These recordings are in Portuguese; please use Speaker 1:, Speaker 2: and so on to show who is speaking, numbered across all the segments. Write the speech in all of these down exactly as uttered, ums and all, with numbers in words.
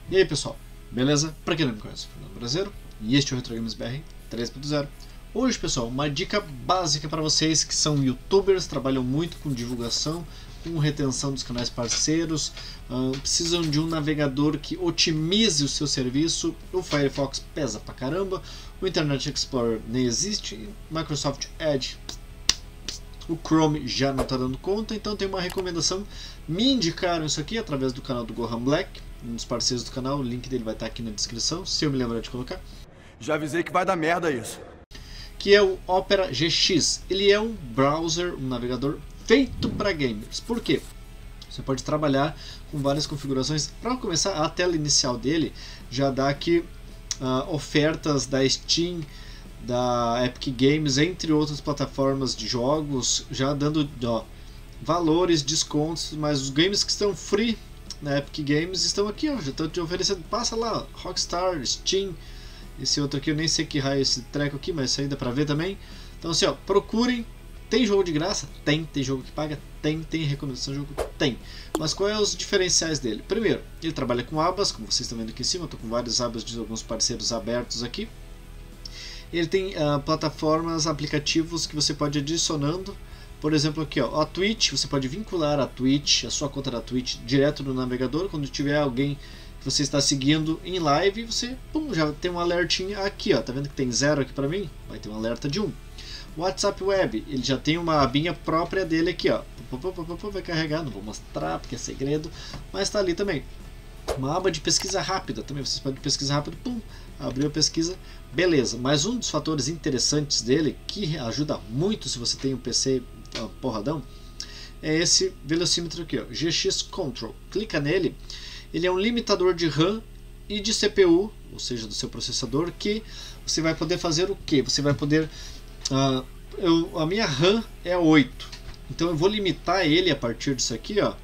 Speaker 1: E aí pessoal, beleza? Pra quem não me conhece, eu sou o Fernando Brasileiro e este é o Retro Games B R três ponto zero. Hoje pessoal, uma dica básica para vocês que são youtubers, trabalham muito com divulgação, com retenção dos canais parceiros, uh, precisam de um navegador que otimize o seu serviço. O Firefox pesa pra caramba, o Internet Explorer nem existe, Microsoft Edge, o Chrome já não está dando conta, então tem uma recomendação. Me indicaram isso aqui através do canal do Gohan Black, um dos parceiros do canal, o link dele vai estar aqui na descrição, se eu me lembrar de colocar.
Speaker 2: Já avisei que vai dar merda isso.
Speaker 1: Que é o Opera G X. Ele é um browser, um navegador feito para gamers. Por quê? Você pode trabalhar com várias configurações. Para começar, a tela inicial dele já dá aqui uh, ofertas da Steam, da Epic Games, entre outras plataformas de jogos, já dando ó, valores, descontos, mas os games que estão free na Epic Games estão aqui, ó, já estão te oferecendo. Passa lá, Rockstar, Steam, esse outro aqui eu nem sei que raio é esse treco aqui, mas isso aí dá pra ver também. Então assim, ó, procurem. Tem jogo de graça? Tem. Tem jogo que paga? Tem. Tem recomendação de jogo? Tem. Mas quais são os diferenciais dele? Primeiro, ele trabalha com abas, como vocês estão vendo aqui em cima, eu tô com várias abas de alguns parceiros abertos aqui. Ele tem uh, plataformas, aplicativos que você pode ir adicionando. Por exemplo aqui, ó, a Twitch, você pode vincular a Twitch, a sua conta da Twitch direto no navegador. Quando tiver alguém que você está seguindo em live, você pum, já tem um alertinho aqui, ó. Tá vendo que tem zero aqui pra mim? Vai ter um alerta de um. O WhatsApp Web, ele já tem uma abinha própria dele aqui, ó. Vai carregar, não vou mostrar porque é segredo, mas tá ali também. Uma aba de pesquisa rápida também, vocês podem pesquisar rápido, pum, abriu a pesquisa, beleza. Mas um dos fatores interessantes dele, que ajuda muito se você tem um P C uh, porradão, é esse velocímetro aqui, ó, G X Control. Clica nele, ele é um limitador de RAM e de C P U, ou seja, do seu processador, que você vai poder fazer o que? Você vai poder, uh, eu, a minha RAM é oito, então eu vou limitar ele a partir disso aqui, ó,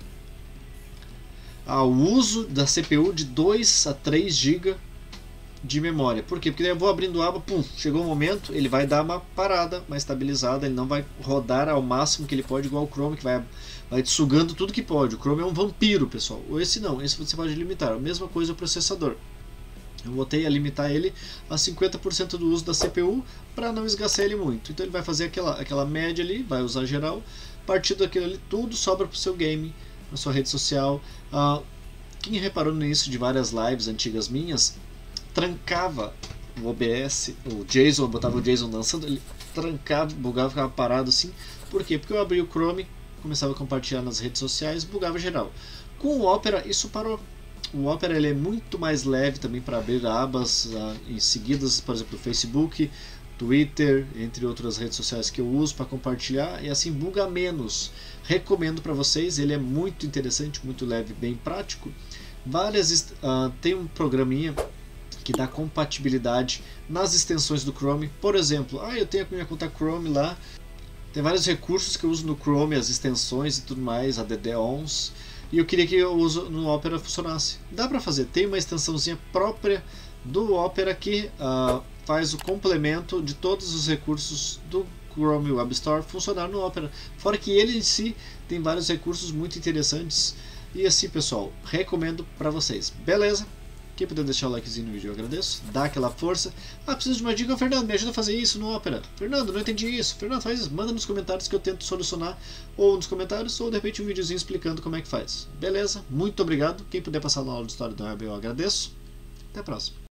Speaker 1: ao uso da C P U de dois a três gigas de memória. Por quê? Porque daí eu vou abrindo a aba, pum, chegou o momento, ele vai dar uma parada, uma estabilizada, ele não vai rodar ao máximo que ele pode, igual o Chrome, que vai, vai sugando tudo que pode. O Chrome é um vampiro, pessoal. Ou esse não, esse você pode limitar. A mesma coisa o processador. Eu botei a limitar ele a cinquenta por cento do uso da C P U para não esgaçar ele muito. Então ele vai fazer aquela, aquela média ali, vai usar geral, a partir daquilo ali tudo sobra para o seu game, na sua rede social. Uh, quem reparou nisso de várias lives antigas minhas, trancava o O B S, o JSON, eu botava o JSON dançando, ele trancava, bugava, ficava parado assim. Por quê? Porque eu abria o Chrome, começava a compartilhar nas redes sociais, bugava geral. Com o Opera isso parou. O Opera ele é muito mais leve também para abrir abas uh, em seguidas, por exemplo, do Facebook, Twitter, entre outras redes sociais que eu uso para compartilhar, e assim buga menos. Recomendo para vocês, ele é muito interessante, muito leve, bem prático. Várias, uh, tem um programinha que dá compatibilidade nas extensões do Chrome. Por exemplo, ah, eu tenho a minha conta Chrome lá, tem vários recursos que eu uso no Chrome, as extensões e tudo mais, a add-ons, e eu queria que o uso no Opera funcionasse. Dá para fazer, tem uma extensãozinha própria do Opera que uh, faz o complemento de todos os recursos do Chrome Web Store funcionar no Opera. Fora que ele em si tem vários recursos muito interessantes. E assim, pessoal, recomendo para vocês. Beleza? Quem puder deixar o likezinho no vídeo eu agradeço. Dá aquela força. Ah, preciso de uma dica, Fernando, me ajuda a fazer isso no Opera. Fernando, não entendi isso. Fernando, faz isso. Manda nos comentários que eu tento solucionar. Ou nos comentários, ou de repente um videozinho explicando como é que faz. Beleza? Muito obrigado. Quem puder passar na aula de história do web eu agradeço. Até a próxima.